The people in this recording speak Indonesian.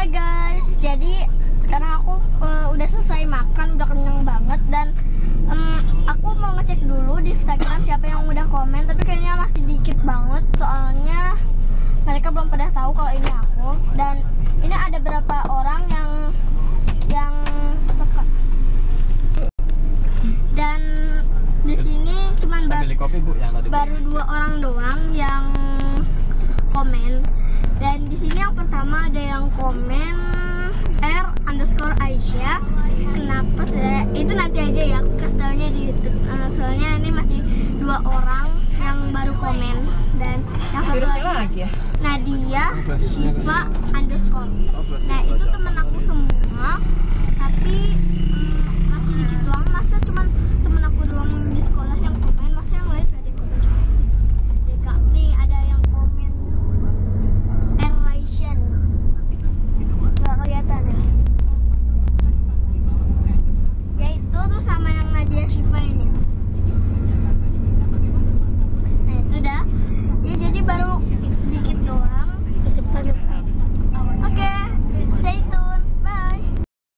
Hai guys, jadi sekarang aku udah selesai makan, udah kenyang banget dan aku mau ngecek dulu di Instagram siapa yang udah komen, tapi kayaknya masih dikit banget soalnya mereka belum pada tahu kalau ini aku. Dan ini ada berapa orang yang stop, Kak. Dan di sini cuman baru 2 orang doang yang komen. Dan di sini yang pertama ada yang komen R_Aisyah. Kenapa saya itu nanti aja ya, aku kasih taunya di YouTube. Soalnya ini masih 2 orang yang baru komen. Dan yang satu lagi Nadia Shiva_. Nah itu temen aku semua, tapi